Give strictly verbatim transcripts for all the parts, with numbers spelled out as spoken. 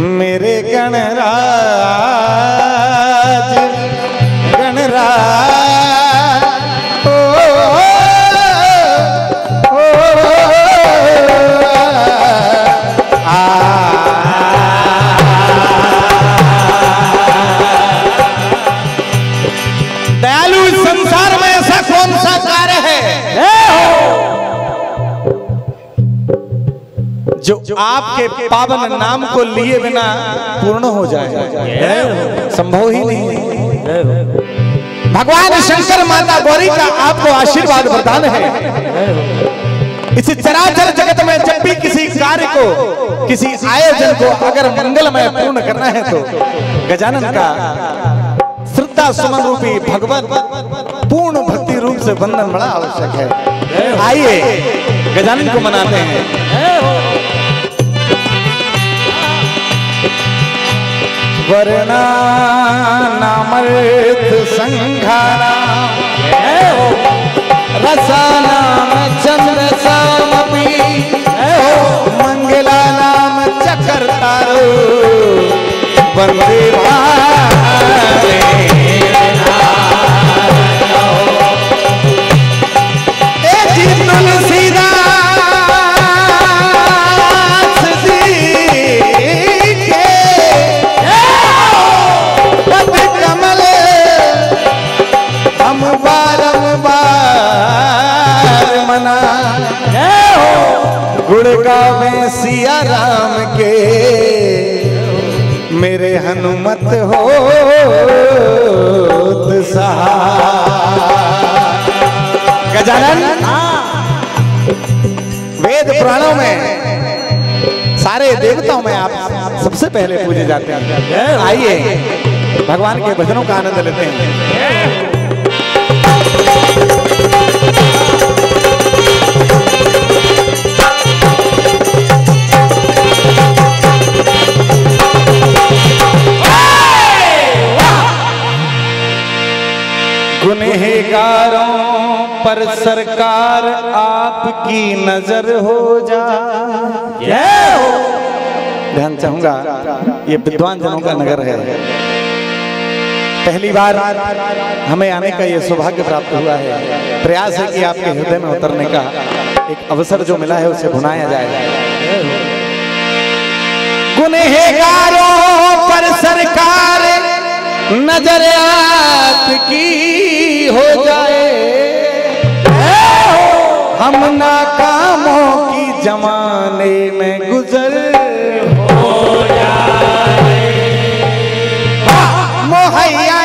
मेरे गणराज गणराज ओ, ओ, ओ, आ, दयालु संसार में ऐसा कौन सा कार्य है जो, जो आपके पावन नाम को लिए बिना पूर्ण हो जाए? संभव ही नहीं। भगवान शंकर माता गौरी का आपको आशीर्वाद वरदान है। इस चराचर जगत में जब भी किसी कार्य को, किसी आयोजन को अगर मंगलमय पूर्ण करना है तो गजानन का श्रद्धा सुमन रूपी भगवत पूर्ण भक्ति रूप से वंदन बड़ा आवश्यक है। आइए गजानन को मनाते हैं। वरना नामर्थ संघारा रसानाम चंद्र सामपि मंगला नाम चकर्तारो वंदे भारे ए जी तुलसीदास जी के पद कमल हम बारंबार मना गुण गावे सिया राम के मेरे हनुमत हो गजानन वेद पुराणों में सारे देवताओं में आप सबसे पहले पूजे जाते हैं। आइए भगवान के भजनों का आनंद लेते हैं। गुनहगारों पर सरकार आपकी नजर हो जाए। ध्यान चाहूंगा, ये विद्वान जनों का नगर है। पहली बार हमें आने का ये सौभाग्य प्राप्त हुआ है। प्रयास है कि आपके हृदय में उतरने का एक अवसर जो मिला है उसे भुनाया जाए। गुनहगारों पर सरकार नजर आपकी हो जाए, हम नाकामों की जमाने में गुजर हो जाए। मोहैया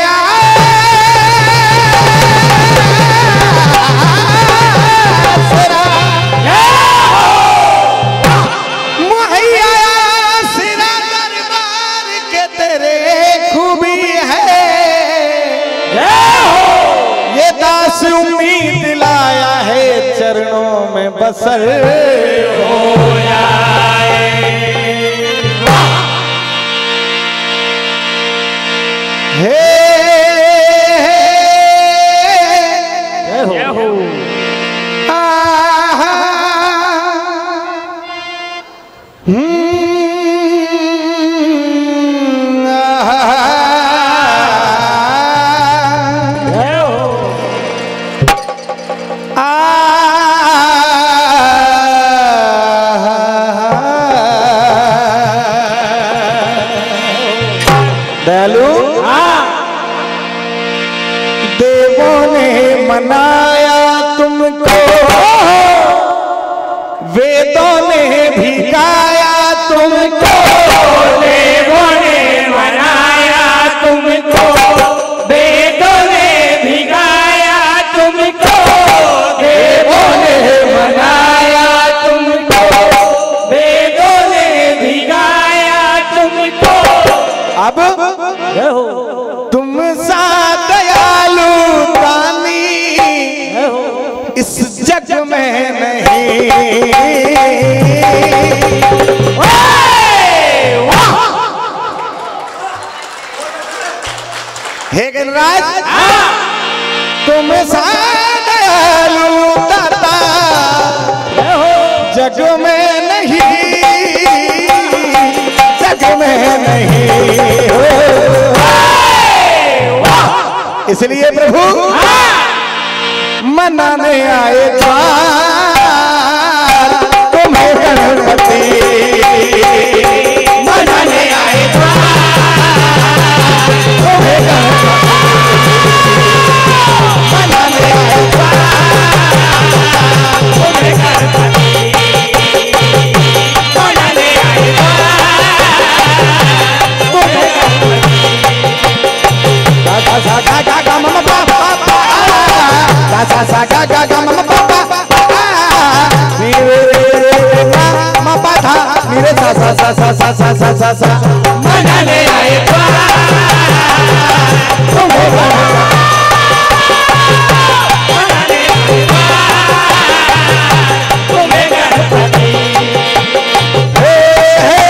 मोहैया सिरा दरबार के तेरे खूबी है, ये दास उम्मीद लाया है चरणों में बसर हो जाए। हे दयालु देवों ने मनाया तुमको, वेदों ने भी गाया तुमको। देवों ने मनाया तुमको, वेदों ने भी गाया तुमको। देवों ने मनाया तुमको, वेदों ने भी गाया तुमको। अब तुम सा दयालु दानी इस जग में नहीं। हे गणराज, तुम सा दयालु दाता जग में नहीं, जग में इसलिए प्रभु मनाने आए द्वार तुम्हें गणपति, मनाने आए द्वार तुम्हें गणपति, मनाने आए द्वार तुम्हें गणपति, मनाने आए द्वार तुम्हें गणपति। गा गा गा गा गा मम पापा, गा सा सा गा गा गा मम पापा, मेरे मा पा धा मेरे सा सा सा सा सा सा सा सा सा मनाने आए द्वार तुम्हें गणपति, मनाने आए द्वार तुम्हें गणपति। हे हे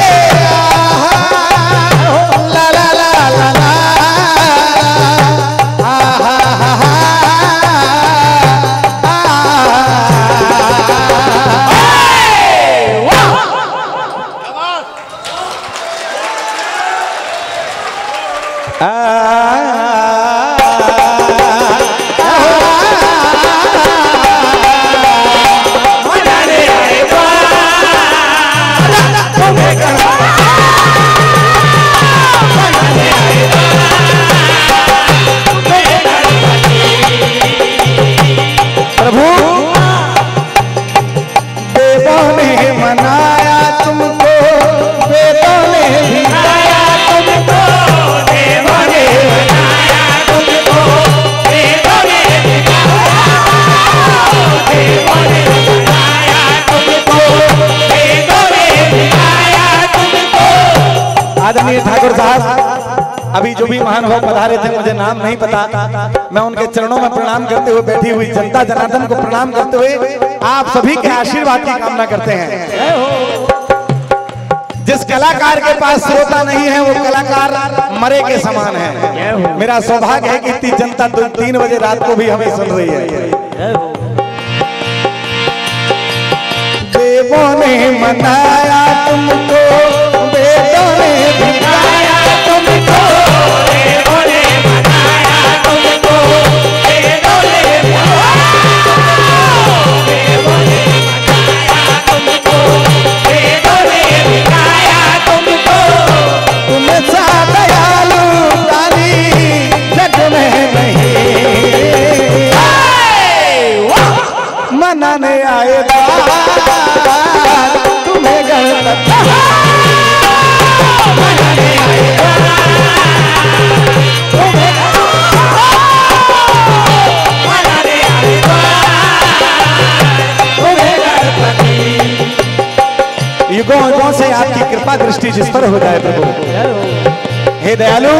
ला ला ला ला ला आदरणीय ठाकुर साहब, अभी जो भी महानुभाव पधारे थे, मुझे नाम नहीं पता, मैं उनके चरणों में प्रणाम करते हुए बैठी हुई जनता जनार्दन को प्रणाम करते हुए आप सभी के आशीर्वाद की कामना करते हैं। जिस कलाकार के पास श्रोता नहीं है वो कलाकार मरे के समान है। मेरा सौभाग्य है कि इतनी जनता तो तीन बजे रात को भी हमें सुन रही है। देवों ने मनाया तुमको, वेदों ने भिखाया तुमको, देवों ने मनाया तुमको, वेदों ने देवों ने मनाया तुमको, वेदों ने भिखाया तुमको, तुम सा दयालु दानी जग में नहीं, मनाने आए तुम्हें गणपति, मनाने आए तुम्हें, मनाने आए तुम्हें गणपति। युगों युगों से आपकी कृपा दृष्टि जिस पर हो जाए प्रभु, हे दयालु।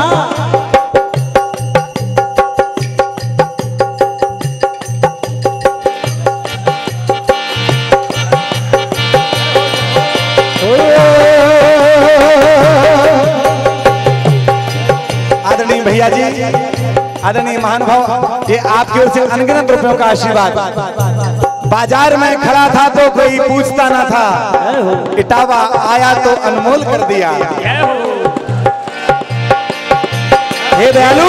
भैया जी, आदरणीय महानुभाव, ये आपकी ओर से अनगिनत रुपयों का आशीर्वाद। बाजार में खड़ा था तो कोई पूछता ना था, इटावा आया तो अनमोल कर दिया। हे दयालु,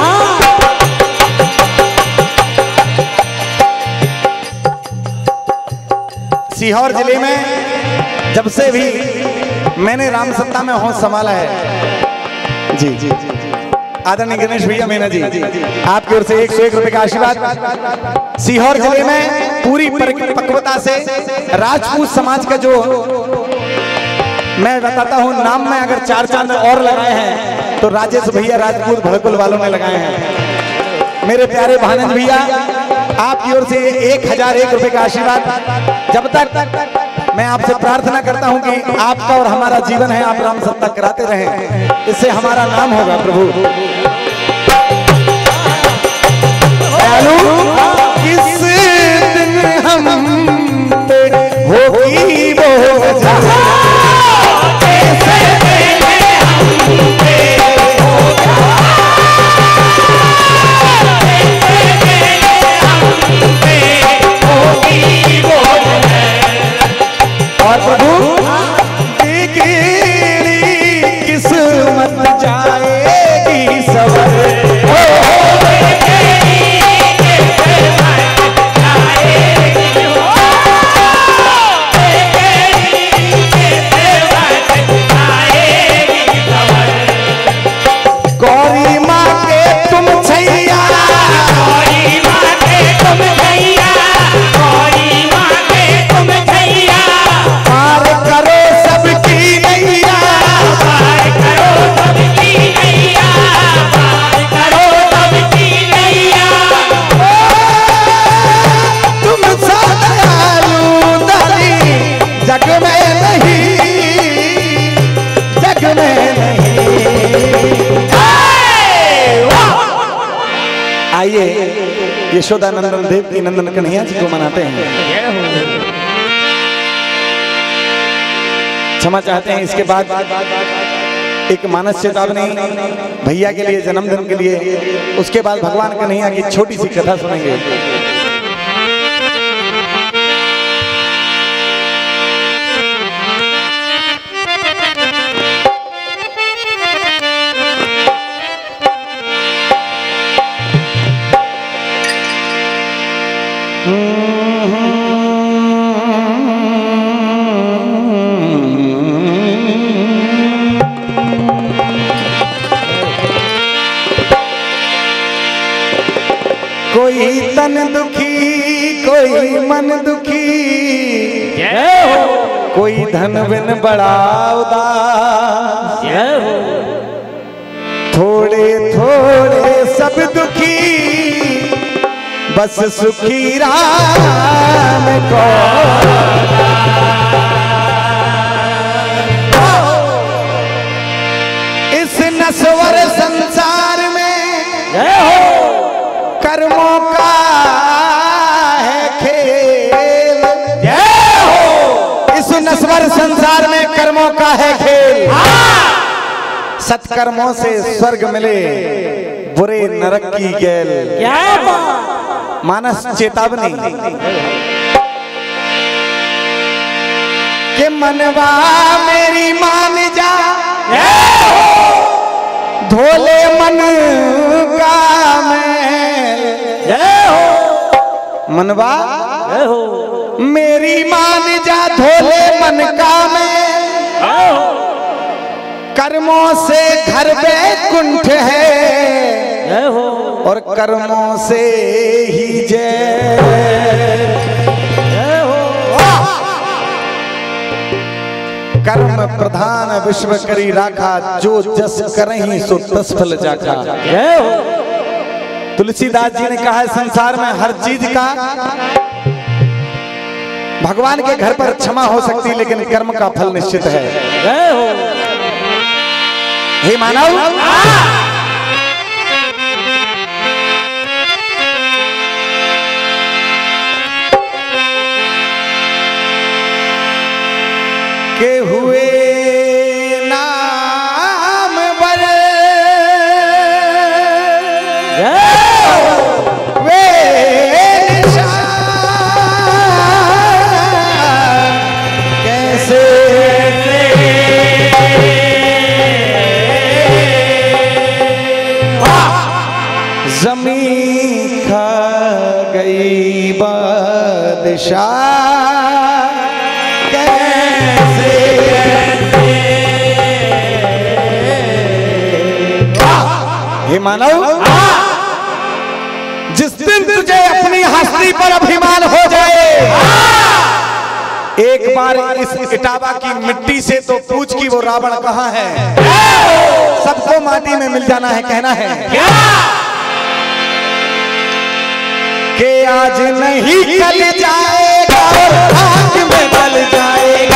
सीहोर जिले में जब से भी मैंने राम सत्ता में होश संभाला है जी, जी, जी। आदरणीय गणेश भैया मीना जी, आपकी ओर से एक सौ एक रुपए का आशीर्वाद। सीहोर जिले में पूरी परिपक्वता से राजपूत समाज का जो मैं बताता हूं नाम में अगर चार चांद और लगाए हैं तो राजेश भैया राजपूत भड़कुल वालों ने लगाए हैं। मेरे प्यारे भानंद भैया, आपकी ओर से एक हजार एक रुपए का आशीर्वाद। जब तक मैं आपसे प्रार्थना करता हूं कि आपका और हमारा जीवन है, आप राम सत्ता कराते रहें, इससे हमारा नाम होगा प्रभु। किस दिन हम पे होगी वो और प्रभु किस्मत जाएगी सवर। यशोदा नंदन देव की नंदन कन्हैया जी को मनाते हैं। क्षमा चाहते हैं। इसके बाद एक मानस चेतावनी भैया के लिए, जन्मदिन के लिए। उसके बाद भगवान कन्हैया की छोटी सी कथा सुनेंगे। कोई तन दुखी, कोई मन दुखी, कोई धन बिन बड़ा उदास, थोड़े थोड़े सब दुखी, बस सुखी राम को। इस नश्वर संसार में कर्मों का है खेल। इस नश्वर संसार में कर्मों का है खेल। सत्कर्मों से स्वर्ग मिले, बुरे नरक की गैल। मानस चेतावनी के मनवा मेरी मान जा, धोले मन का मैल। मनवा मेरी मान जा, धोले मन का मैल। कर्मों से घर बैकुंठ है, और कर्मों से ही जय। कर्म प्रधान विश्व करी राखा, जो जस करहीं सो तस फल जाखा। तुलसीदास जी ने कहा है संसार में हर चीज का भगवान के घर पर क्षमा हो सकती, लेकिन कर्म का फल निश्चित है। हे मानव, के हुए नाम बर वे कैसे जमीन खा गई बादशाह। हे मानव, जिस दिन तुझे अपनी हस्ती पर अभिमान हो जाए, एक बार इस इटावा की मिट्टी से तो पूछ कि वो रावण कहाँ है। सबको माटी में मिल जाना है। कहना है क्या कि आज नहीं कल जाएगा, और आग में गल जाएगा।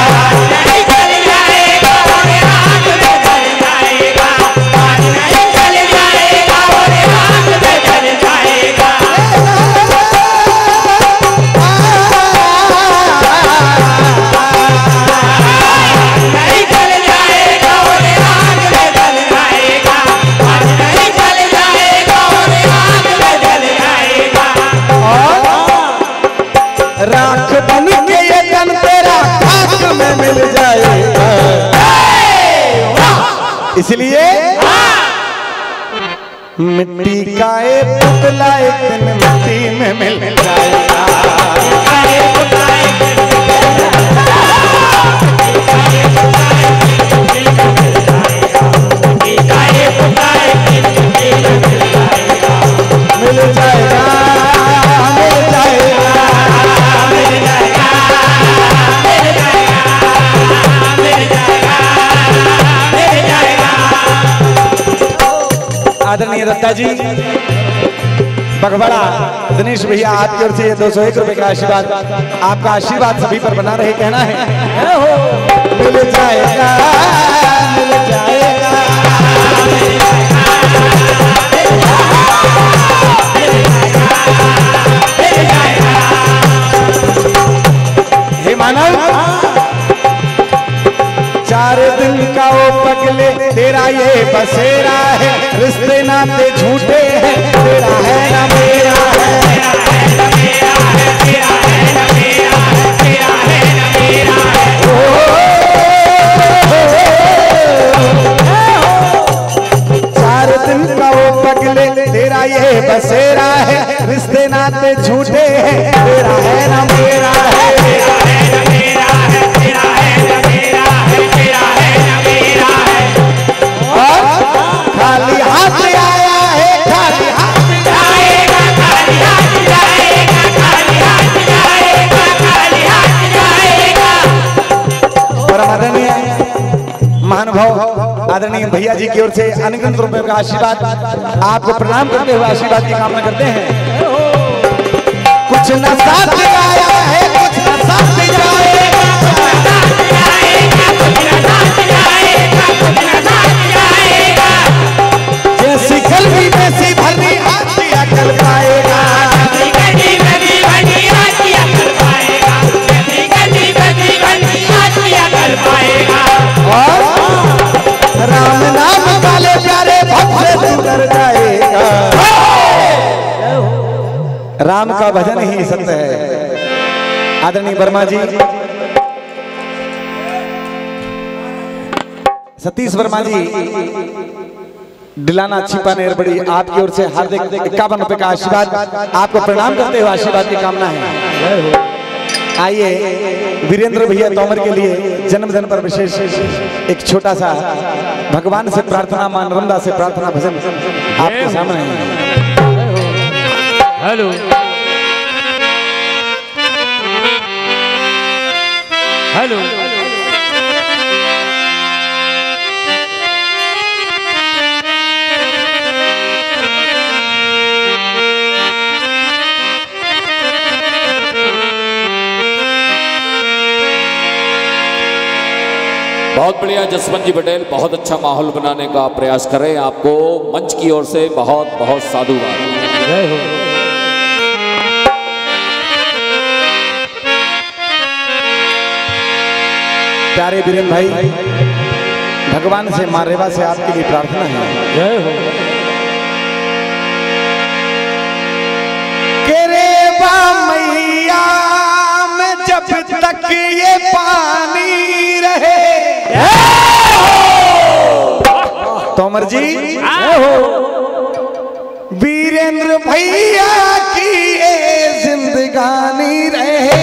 राख बन के ये तन तेरा खाक में मिल जाएगा। इसलिए मिट्टी का एक पुतला एक दिन मिट्टी में मिल जाएगा। मिल जाएगा, मिल जाएगा। आदरणीय दत्ता जी, बगबड़ा दिनेश भैया, आपकी ओर से ये दो सौ एक रुपए का आशीर्वाद। आपका आशीर्वाद सभी पर बना रहे। कहना है मिल जाएगा, मिल जाएगा। चार दिन का वो पगले तेरा ये बसेरा है, रिश्ते नाते झूठे हैं, तेरा है ना मेरा है, तेरा है ना मेरा है, तेरा है ना मेरा है, तेरा है ना मेरा है। चार दिन का वो पगले तेरा ये बसेरा है, रिश्ते नाते झूठे हैं, तेरा है ना मेरा है, तेरा है ना मेरा है, तेरा है ना मेरा है, तेरा है ना मेरा है। और खाली हाथ आया है, खाली हाथ जाएगा, खाली हाथ जाएगा, खाली हाथ जाएगा, खाली हाथ जाएगा। परम आदरणीय महानुभाव आदरणीय भैया जी की ओर से अनगिनत रुपयों का आशीर्वाद आपको प्रणाम करते हुए आशीर्वाद की कामना करते हैं। कुछ न साथ आया है, कुछ न साथ जाएगा, कुछ न साथ जाएगा, कुछ न साथ जाएगा, कुछ न साथ जाएगा। जैसी कलमी वैसी भरनी आतिया कर पाएगा, जैसी कलमी वैसी भरनी आतिया कर पाएगा, जैसी कलमी वैसी भरनी आतिया कर पाएगा। और राम नाम वाले प्यारे भक्त से तू डर जाएगा। राम का भजन ही सत्य है। आदरणीय वर्मा जी, सतीश वर्मा जी, डिलाना छिपानेर बड़ी आपकी ओर से हार्दिक इक्यावन रुपए का आशीर्वाद आपको प्रणाम करते हुए आशीर्वाद की कामना है। आइए वीरेंद्र भैया तोमर के लिए जन्मदिन पर विशेष एक छोटा सा भगवान से प्रार्थना, मां नर्मदा से प्रार्थना भजन आपके सामने है। हेलो हेलो बहुत बढ़िया जसवंत जी पटेल, बहुत अच्छा माहौल बनाने का प्रयास कर रहे हैं। आपको मंच की ओर से बहुत बहुत साधुवाद। जय हो। प्यारे वीरेंद्र भाई, भगवान से मां रेवा से आपके लिए प्रार्थना है। जय हो। के रेवा मैया में जब तक ये पानी रहे, तोमर जी वीरेंद्र भैया की ये जिंदगानी रहे।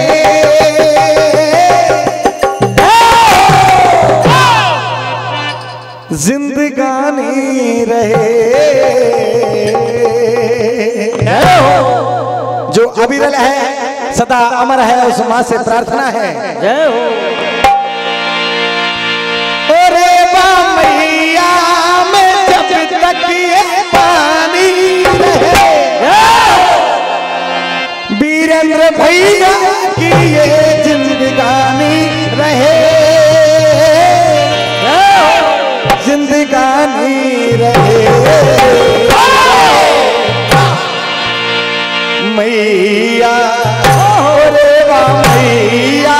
जिंदगानी रहे। जो अविरल है सदा अमर है, उस मां से प्रार्थना है। जय हो। मैया में जब तक ये पानी रहे, वीरेंद्र भैया की ये जिंदगानी रहे, जिंदगानी रहे। मैया रे वा मैया,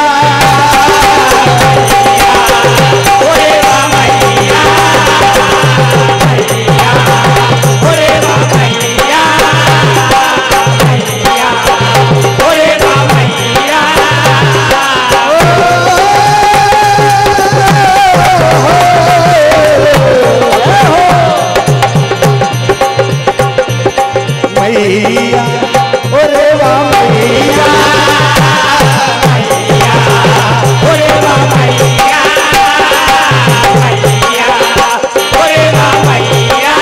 मैया ओरे वा मैया, ओरे वा मैया, ओरे वा मैया,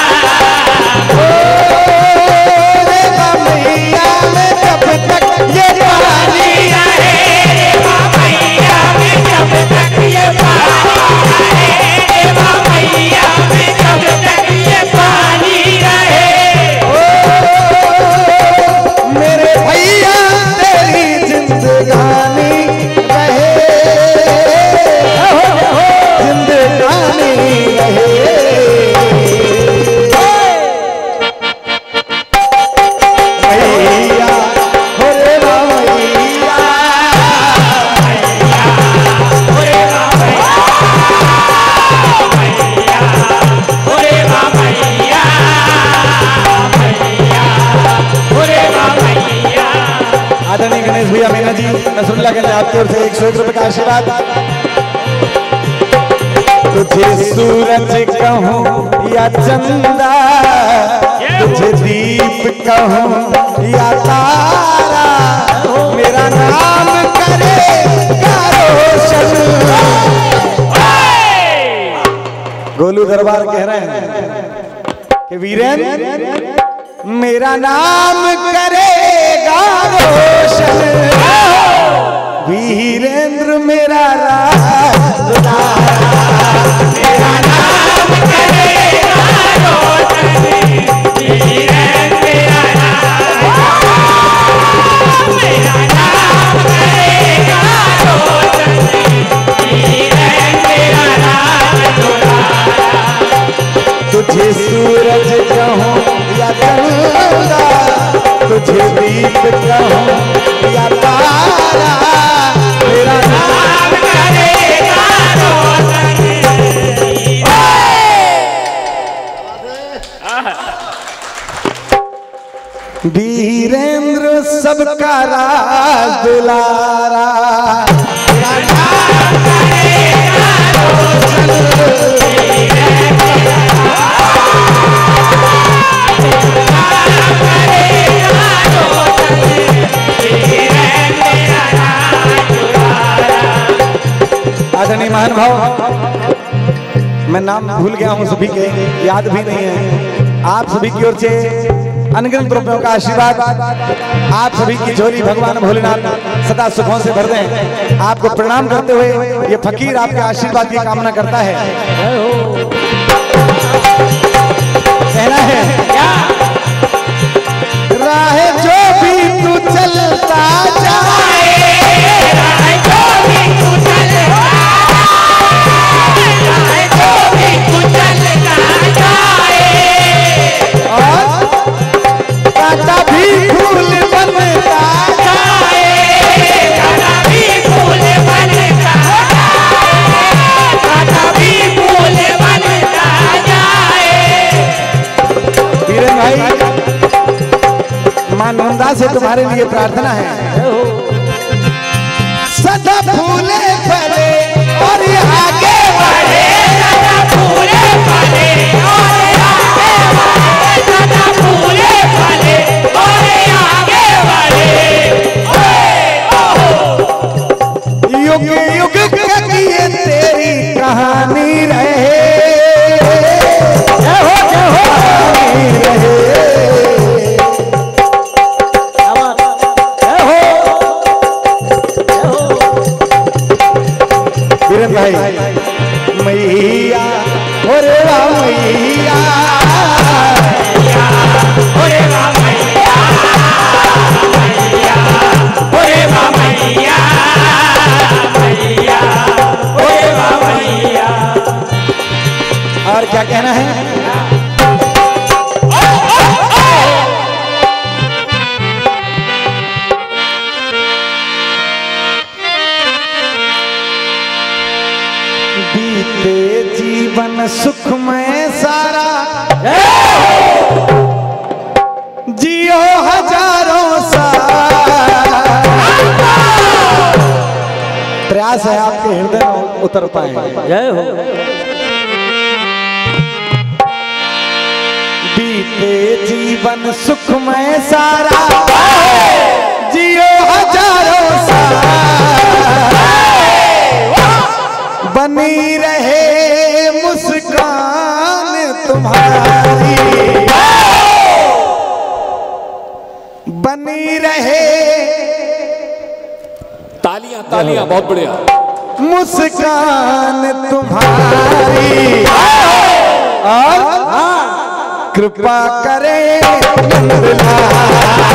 ओरे वा मैया में जब तक ये पानी रहे, रे वा मैया में जब तक ये पानी रहे, रे वा मैया में जब तक ये पानी रहे। रसीला कहते हैं आपकी ओर से एक सौ एक रुपए का आशीर्वाद। तुझे सूरज कहूँ या चंदा, तुझे दीप कहूँ या तारा, मेरा नाम करेगा रोशन। गोलू दरबार कह रहे हैं कि वीरेंद्र मेरा नाम करेगा रोशन, वीरेंद्र मेरा राज, मेरा नाम करेगा रोशन, वीरेंद्र मेरा राज, मेरा नाम करेगा रोशन, वीरेंद्र मेरा राज। तुझे सूरज कहूँ या चंदा, तुझे दीप कहूँ या तारा, मेरा नाम करेगा रोशन। वीरेंद्र सबका राज दुलारा, मेरा नाम करेगा रोशन। आदरणीय महान भाव, मैं नाम भूल गया हूं, सभी के याद भी नहीं है। आप सभी की ओर से अनगिनत रुपयों का आशीर्वाद, आप सभी की झोली भगवान भोलेनाथ सदा सुखों से भर दें। आपको प्रणाम करते हुए ये फकीर आपके आशीर्वाद की कामना करता है। कहना है राह जो भी तू चलता जाए, राह जो भी तू चलता जाए, राह जो भी तू चलता जाए, और कांटा भी फूल बनता जाए, कांटा भी फूल बनता जाए, कांटा भी फूल बनता जाए। वीरेंद्र भाई, मां नंदा से तुम्हारे लिए प्रार्थना है, सदा फूले फले और आगे बढ़े, सदा फूले फले और आगे बढ़े, सदा फूले फले और आगे बढ़े। युग युग किए तेरी कहानी रहे, जय हो जय हो कहानी रहे। भाई मैया ओरे वाह मैया, ओरे वाह मैया, मैया ओरे वाह मैया, मैया ओरे वाह मैया। और क्या कहना है? बीते जीवन सुखमय सारा, जियो हजारों साल। प्रयास है आपके हृदय में उतर पाए। जय हो। बीते जीवन सुखमय सारा, जियो हजारों साल, बनी रहे मुस्कान तुम्हारी, बनी रहे तालियां तालियां, बहुत बढ़िया, मुस्कान तुम्हारी, और कृपा करे नंदलाल।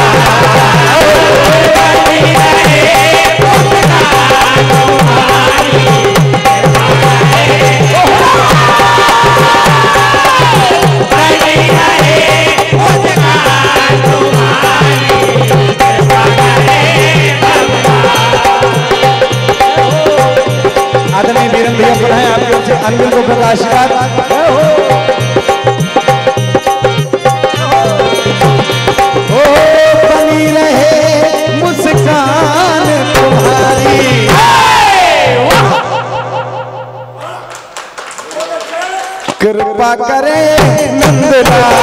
आदरणीय वीरेंद्र भैया को है आपकी ओर से अनगिनत रुपयों का आशीर्वाद। ओ बनी रहे मुस्कान तुम्हारी, कृपा करे नंदलाल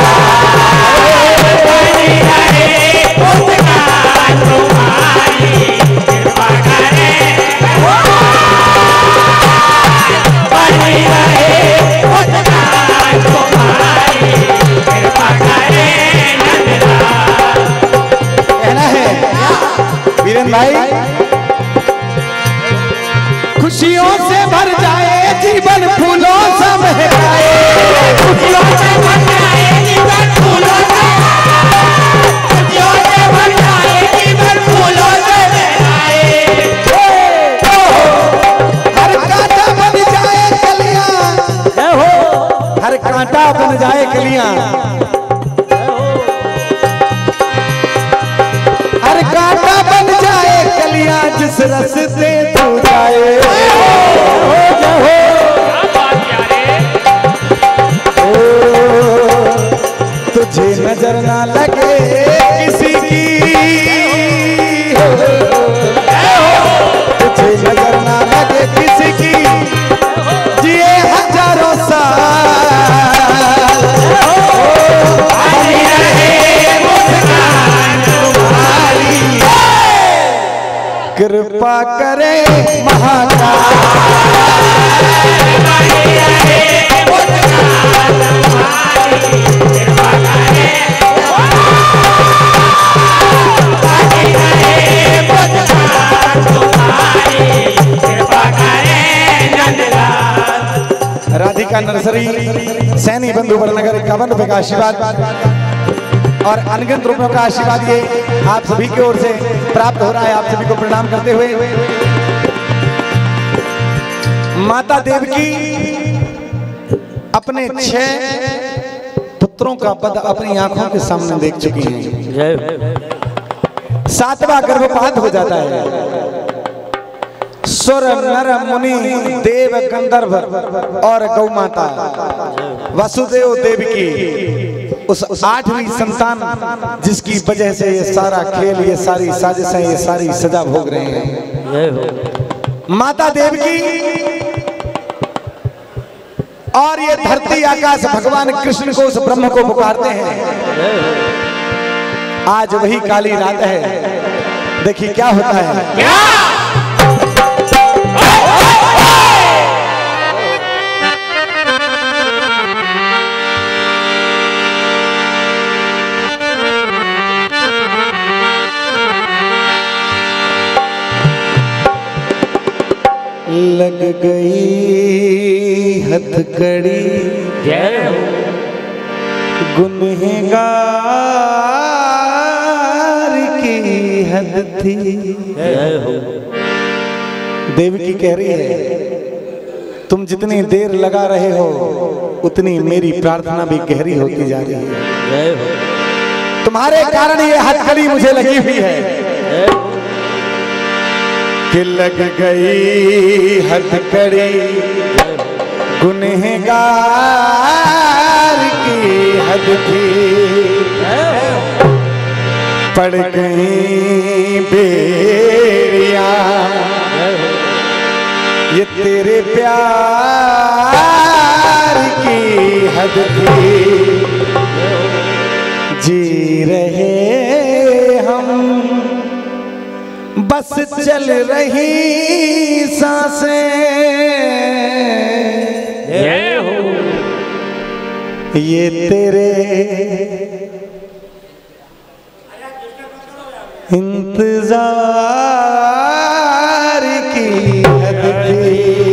कहना है वीरेन भाई, खुशियों से भर जाए जीवन फूलों से महकाए, खुशियों से भर जाए जीवन फूलों से, खुशियों से भर जाए जीवन फूलों से महकाए, हर कांटा बन जाए कलियां, हर कांटा बन जाए कलियां, हर कांटा बन जाए कलियां, जिस रस्ते तू जाए तुझे नजर ना लगे किसी की, तुझे नजर ना लगे किसी की, जिए हजारों साल, बनी रहे मुस्कान तुम्हारी, कृपा करे महाकाल, राधिका नर्सरी सैनी बंधु नगर इक्यावन रुपए का आशीर्वाद और अनगिनत रुपयों का आशीर्वाद ये आप सभी की ओर से प्राप्त हो रहा है। आप सभी को प्रणाम करते हुए माता देवकी अपने छह पुत्रों का पद अपनी आंखों के सामने देख चुकी हैं। सातवां गर्भपात हो जाता है। सुर नर मुनि देव गंधर्व और गौ माता वसुदेव देवकी उस आठवीं संतान जिसकी वजह से ये सारा खेल, ये सारी साजिशें, ये सारी सजा भोग रहे हैं। माता देवकी और ये धरती आकाश भगवान कृष्ण को, उस ब्रह्म को पुकारते हैं। आज वही काली रात है। देखिए क्या होता है। लग गई हथकड़ी गुनहगार की हद थी। देवकी कह रही है तुम जितनी देर लगा रहे हो उतनी मेरी प्रार्थना भी गहरी होती जा रही है। तुम्हारे कारण ये हथकड़ी मुझे लगी हुई है कि लग गई हथकड़ी गुनहगार की हद थी। पड़ गई बेड़ियां ये तेरे प्यार की हद थी। जी रहे हम बस चल रही सांसें, ये तेरे इंतजार की हद थी।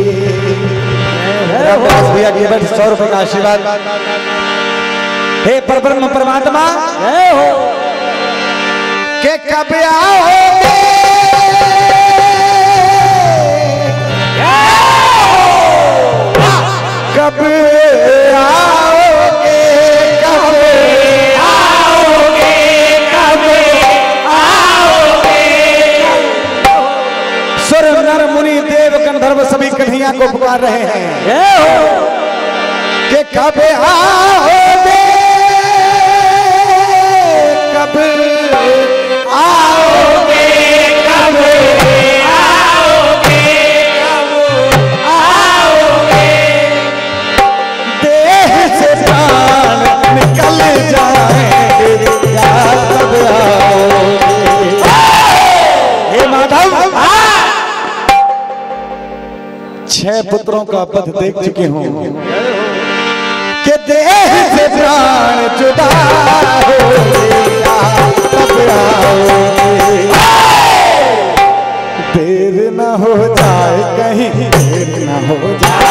भैया की बट सौ रुपए का आशीर्वाद। हे परब्रह्म परमात्मा के कब आओगे, कब आओगे, कब आओगे, कब आओगे। सुर नर मुनि देव गंधर्व सभी कन्हैया को पुकार रहे हैं कि कब आओगे, कब आओगे, कब आओगे, कब आओगे। पुत्रों का वध देख चुकी हूँ कि देह से प्राण जुदा हो गया, तब आओगे। देर न हो जाए कहीं, देर न हो जाए,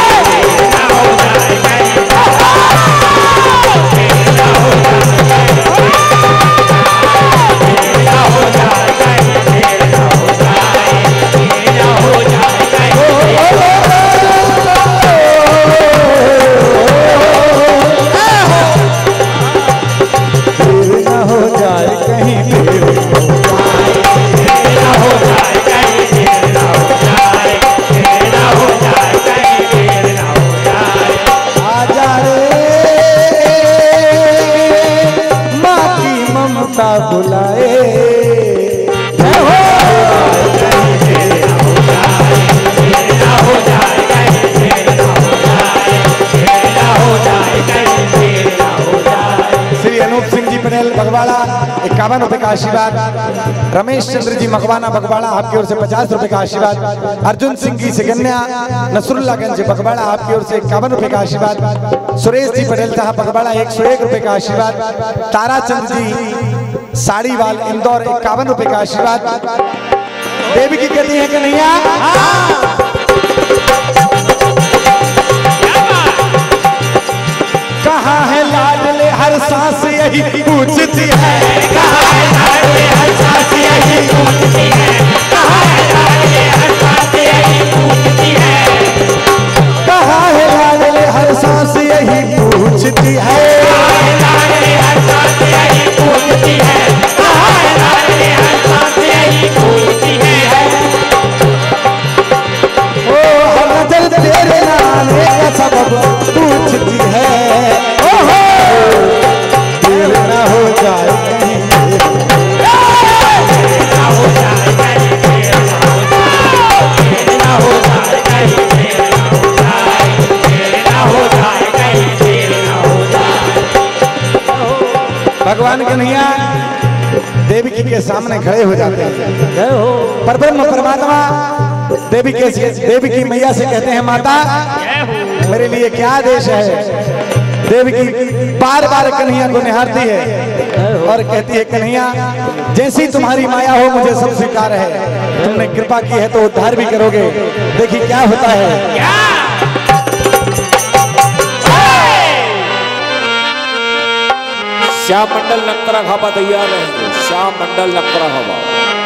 बुलाए श्री अनूप सिंह जी पटेल बगवाड़ा इक्यावन रुपए का आशीर्वाद। रमेश चंद्र जी मकवाना बगवाड़ा आपकी ओर से पचास रुपए का आशीर्वाद। अर्जुन सिंह जी सिगन्या नसरुल्लागंज बगवाड़ा आपकी ओर से इक्यावन रुपए का आशीर्वाद। सुरेश जी पटेल साहब बगवाड़ा एक सौ एक रुपए का आशीर्वाद। ताराचंद जी साड़ीवाल इंदौर इक्यावन रुपए का आशीर्वाद। देवी की कहती है कन्हैया कहाँ है लाडले हर सांस यही पूछती है, कहाँ है लाडले हर सांस यही पूछती है, कहाँ है लाडले हर सांस यही पूछती है, कहाँ है लाडले हर सांस यही पूछती है, कहाँ है लाडले हर सांस यही पूछती है, कहाँ है लाडले हर सांस यही पूछती है। ओ हर नजर तेरे नाने का सबब पूछती है, भगवान कन्हैया देवी के सामने खड़े हो जाते हैं। परब्रह्म परमात्मा देवी के देवी की मैया से कहते हैं माता मेरे लिए क्या आदेश है। देवी की बार बार कन्हैया को निहारती है और कहती है कन्हैया जैसी तुम्हारी माया हो मुझे सब स्वीकार है, तुमने कृपा की है तो उद्धार भी करोगे। देखिए क्या होता है। श्याम मंडल नक्तरा खापा तैयार रहेंगे। श्याम मंडल नक्तरा खापा